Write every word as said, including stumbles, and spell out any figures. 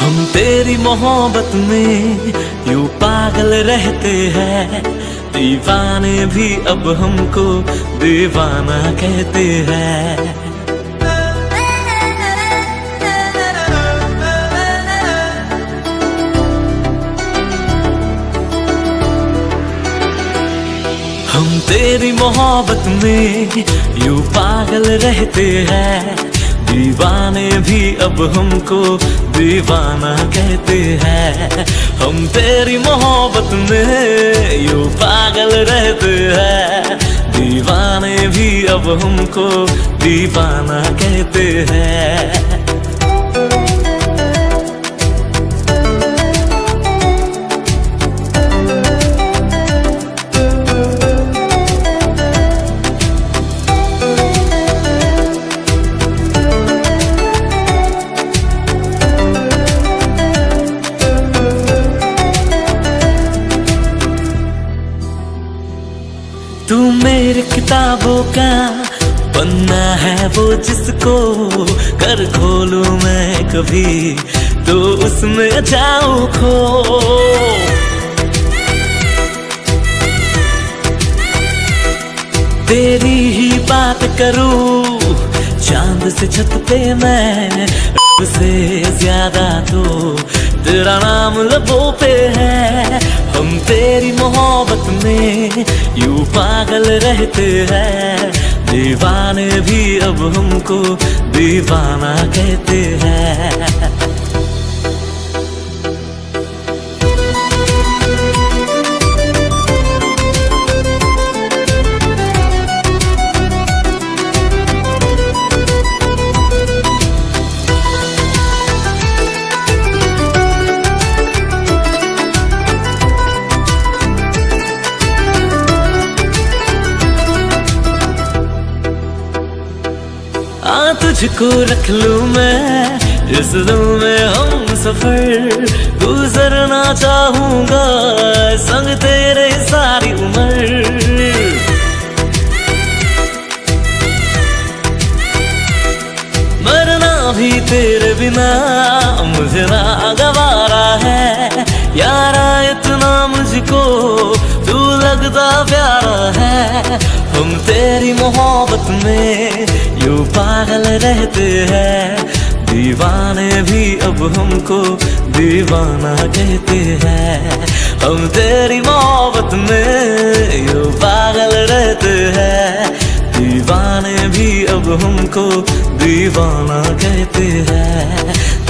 हम तेरी मोहब्बत में यूं पागल रहते हैं, दीवाने भी अब हमको दीवाना कहते हैं। हम तेरी मोहब्बत में यूं पागल रहते हैं, दीवाने भी अब हमको दीवाना कहते हैं। हम तेरी मोहब्बत में यूं पागल रहते हैं, दीवाने भी अब हमको दीवाना कहते हैं। तू मेरी किताबों का पन्ना है वो, जिसको कर खोलूं मैं कभी तो उसमें जाऊं खो। तेरी ही बात करूं चांद से छत पे मैं, से ज्यादा तो तेरा नाम लबों पे है। हम तेरी मोहब्बत में यूं पागल रहते हैं, दीवाने भी अब हमको दीवाना कहते हैं। आ तुझको रख लूं मैं इस दिल में हम सफर, गुजरना चाहूंगा संग तेरे सारी उम्र। मरना भी तेरे बिना मुझे ना गवारा है, यारा इतना मुझको तू लगता प्यारा है। हम तेरी मोहब्बत में यूं पागल रहते हैं, दीवाने भी अब हमको दीवाना कहते हैं। हम तेरी मोहब्बत में यूं पागल रहते हैं, दीवाने भी अब हमको दीवाना कहते हैं।